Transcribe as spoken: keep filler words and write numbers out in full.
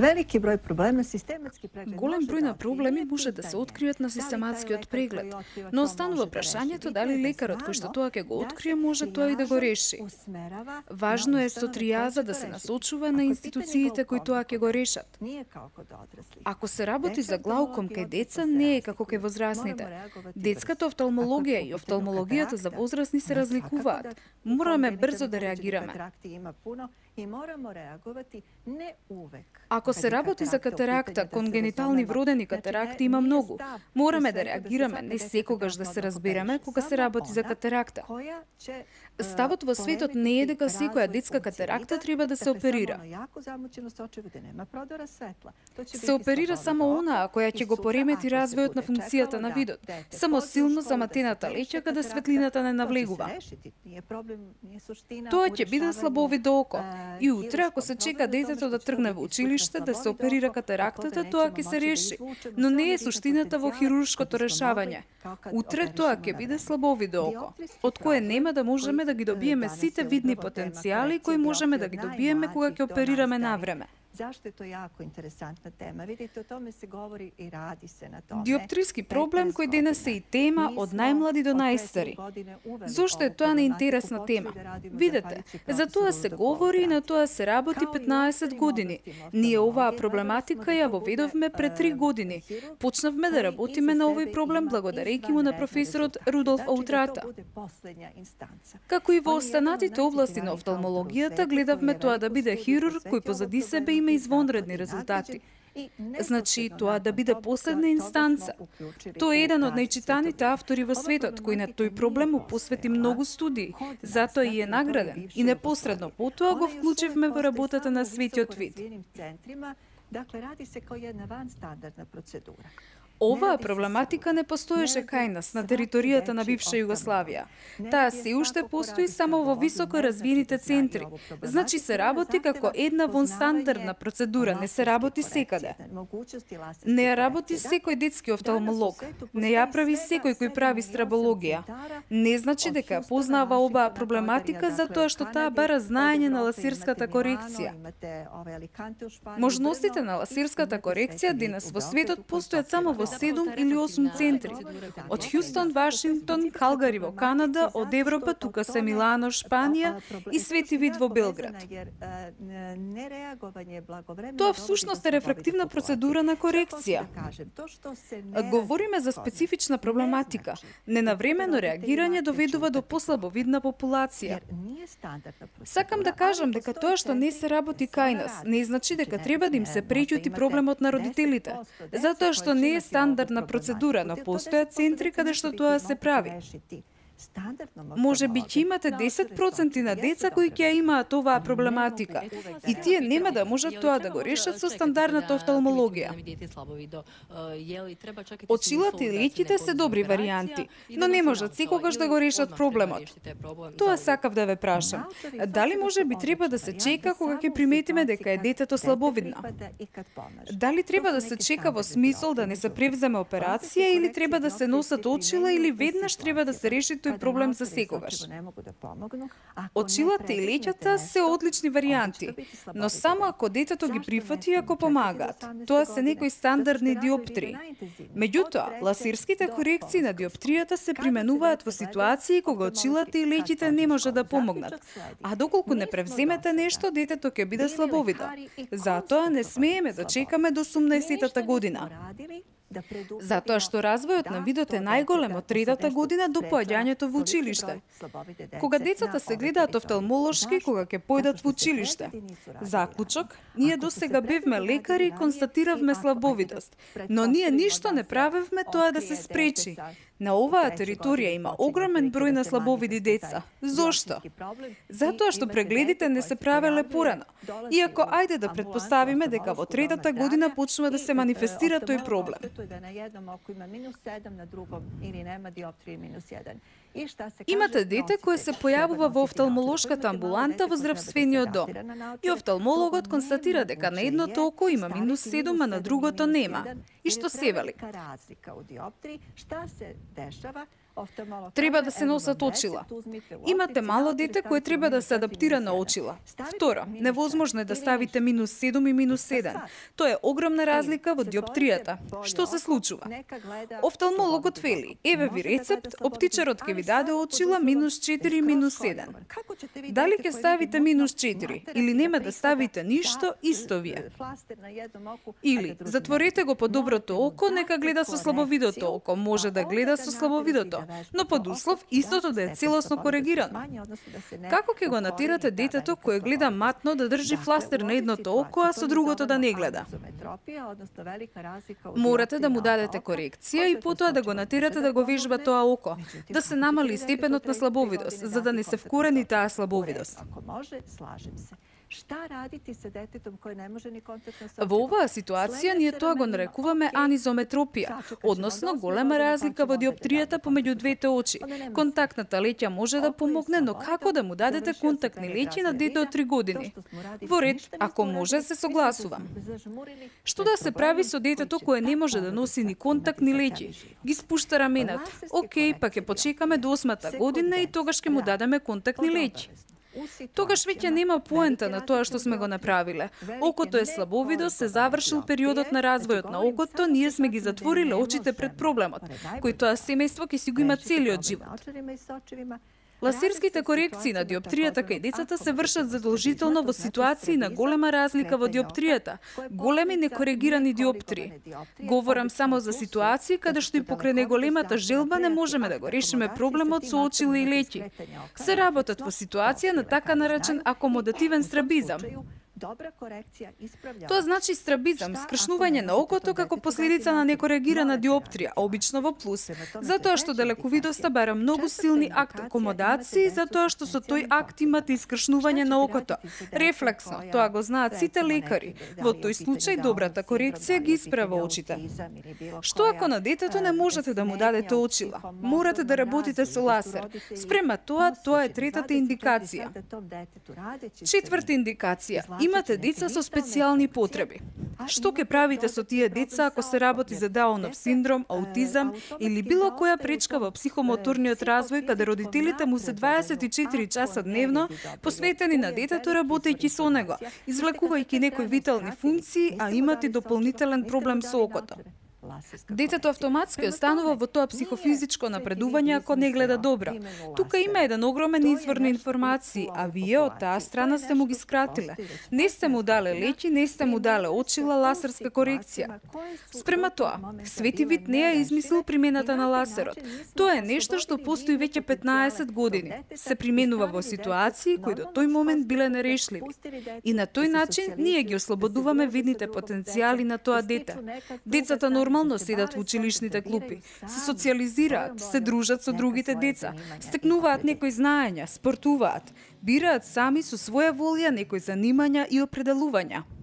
Veliki broj problema sistematski pregled. Голем број на проблеми може да се откријат на систематскиот преглед, но останува прашањето дали лекарот кој што тоа ќе го открие може тоа и да го реши. Важно е со тријаза да се насочува на институциите кои тоа ќе го решат. Ако се работи за глауком кај деца, не е како кај возрастните. Детската офталмологија и офталмологијата за возрастни се разликуваат. Мораме брзо да реагираме. И морамо реаговати не увек. Ако се работи за катаракта, конгенитални вродени катаракти има многу. Мораме да реагираме, не секогаш да се разбираме кога се работи за катаракта. Ставот во светот не е дека секоја детска катаракта треба да се оперира. Се оперира само онаа која ќе го поремети развојот на функцијата на видот. Само силно заматената леќа каде светлината не навлегува. Тоа ќе биде слабовидо око. И утре, ако се чека детето да тргне во училиште, да се оперира катарактата, тоа ќе се реши. Но не е суштината во хируршкото решавање. Утре тоа ќе биде слабовидо око, од кое нема да можеме да ги добиеме сите видни потенцијали кои можеме да ги добиеме кога ќе оперираме навреме. Зашто е тоа јако интересантна тема? Видите, о томе се говори и ради се на томе. Диоптриски проблем кој денес е и тема од најмлади до најстари. Зошто е тоа неинтересна тема? Видете, за тоа се говори и на тоа се работи петнаесет години. Ние оваа проблематика ја воведовме пред три години. Почнавме да работиме на овој проблем благодарејќи му на професорот Рудолф Аутрата. Како и во останатите области на офталмологијата, гледавме тоа да биде хирург кој позади себе има извонредни резултати. Значи, тоа да биде последна инстанца. Тој е еден од најчитаните автори во светот, кој на тој проблем му посвети многу студии, затоа и е награден. И непосредно потоа го вклучивме во работата на Светиот вид. Dakle, radi se kao jedna vanstandardna procedura. Оваа проблематика не постоеше кај нас на територијата на бивша Југославија. Таа се уште постои само во високо развиените центри. Значи се работи како една вонстандардна процедура, не се работи секаде. Не ја работи секој детски офталмолог, не ја прави секој кој прави страбологија. Не значи дека ја познава оваа проблематика затоа што таа бара знаење на ласирската корекција. Можностите на ласирската корекција денес во светот постојат само во седум или осум центри. Од Хјустон, Вашингтон, Калгари во Канада, од Европа, тука се Милано, Шпанија и Свети вид во Белград. Тоа всушност е рефрактивна процедура на корекција. Говориме за специфична проблематика. Ненавремено реагирање доведува до послабовидна популација. Сакам да кажам дека тоа што не се работи кај нас, не значи дека треба да им се преќути проблемот на родителите, затоа што не е стандардна процедура, но постојат центри каде што тоа се прави. Може би ќе имате десет проценти на деца кои ќе имаат оваа проблематика и тие нема да можат тоа да го решат со стандардната офталмологија. Очилата и леќите се добри варијанти, но не можат секогаш да го решат проблемот. Тоа сакав да ве прашам. Дали може би треба да се чека кога ќе приметиме дека е детето слабовидно? Дали треба да се чека во смисол да не се превземе операција или треба да се носат очила или веднаш треба да се реши тој проблем за секогаш? Очилата и леќата се одлични варијанти, но само ако детето ги прифати и ако помагаат. Тоа се некои стандардни диоптрии. Меѓутоа, ласирските корекции на диоптријата се применуваат во ситуации кога очилата и леќите не може да помогнат. А доколку не превземете нешто, детето ќе биде слабовидо. Затоа не смееме да чекаме до осумнаесеттата година. Затоа што развојот на видот е најголем од третата година до поаѓањето во училиште. Кога децата се гледаат офталмолошки, кога ќе појдат во училиште. Заклучок, ние досега бевме лекари и констатиравме слабовидост, но ние ништо не правевме тоа да се спречи. На оваа територија има огромен број на слабовиди деца. Зошто? Затоа што прегледите не се правеле порано. Иако ајде да претпоставиме дека во третата година почнува да се манифестира тој проблем. Имате дете кое се појавува во офталмолошката амбуланта во здравствениот дом. И офталмологот констатира дека на едното око има минус седум, а на другото нема. И што се вели? Треба да се носат очила. Имате мало дете кое треба да се адаптира на очила. Второ, невозможно е да ставите минус седум и минус еден. Тоа е огромна разлика во диоптријата. Што се случува? Офталмологот вели, еве ви рецепт, оптичарот ќе ви даде очила минус четири и минус еден. Дали ќе ставите минус четири или нема да ставите ништо, исто ви е. Или затворете го по доброто око, нека гледа со слабовидото око, може да гледа со слабовидото, но под услов истото да е целосно коригирано. Како ќе го натерате детето кое гледа матно да држи фластер на едното око, а со другото да не гледа? Морате да му дадете корекција и потоа да го натерате да го вежба тоа око, да се намали степенот на слабовидост, за да не се вкорени таа слабовидост. Šta raditi sa detetom koje ne može ni kontaktno sa Во оваа ситуација ние тоа го нарекуваме анизометропија, односно голема разлика во диоптријата помеѓу двете очи. Контактната леќа може да помогне, но како да му дадете контактни леќи на дете од три години? Во ред, ако може, се согласувам. Што да се прави со детето кое не може да носи ни контактни леќи? Ги спушта рамената. Океј, па ќе почекаме до осмата година и тогаш ќе му дадеме контактни леќи. Тогаш веќе нема поента на тоа што сме го направиле. Окото е слабовидо, се завршил периодот на развојот на окото, ние сме ги затвориле очите пред проблемот, кој тоа семејство ќе си го има целиот живот. Лазерските корекции на диоптријата кај децата се вршат задолжително во ситуации на голема разлика во диоптријата, големи некоригирани диоптрии. Говорам само за ситуации каде што и покрај неголемата желба не можеме да го решиме проблемот со очила и леќи. Се работат во ситуација на така наречен акомодативен страбизам. Тоа значи страбизам, скршнување на окото како последица на некоригирана диоптрија, обично во плюс, затоа што далековидоста бара многу силни акт акомодации, затоа што со тој акт имате искршнување на окото. Рефлексно, тоа го знаат сите лекари. Во тој случај добрата корекција ги исправа очите. Што ако на детето не можете да му дадете очила? Морате да работите со лазер. Спрема тоа, тоа е третата индикација. Четврта индикација. Имате деца со специјални потреби. Што ќе правите со тие деца ако се работи за Даунов синдром, аутизам или било која пречка во психомоторниот развој каде родителите му се дваесет и четири часа дневно посветени на детето работејќи со него, извлекувајќи некои витални функции, а имате дополнителен проблем со окото? Детето автоматски останува во тоа психофизичко напредување ако не гледа добро. Тука има еден огромен извор на информации, а вие од таа страна сте му ги скратиле. Не сте му дале леќи, не сте му дале очила, лазерска корекција. Спрема тоа, Свети Вит не ја измислил примената на лазерот. Тоа е нешто што постои веќе петнаесет години. Се применува во ситуации кои до тој момент биле нерешливи. И на тој начин ние ги ослободуваме видните потенцијали на тоа дете. Децата нормално седат во училишните клупи, се социализираат, се дружат со другите деца, стекнуваат некои знаења, спортуваат, бираат сами со своја волја некои занимања и определувања.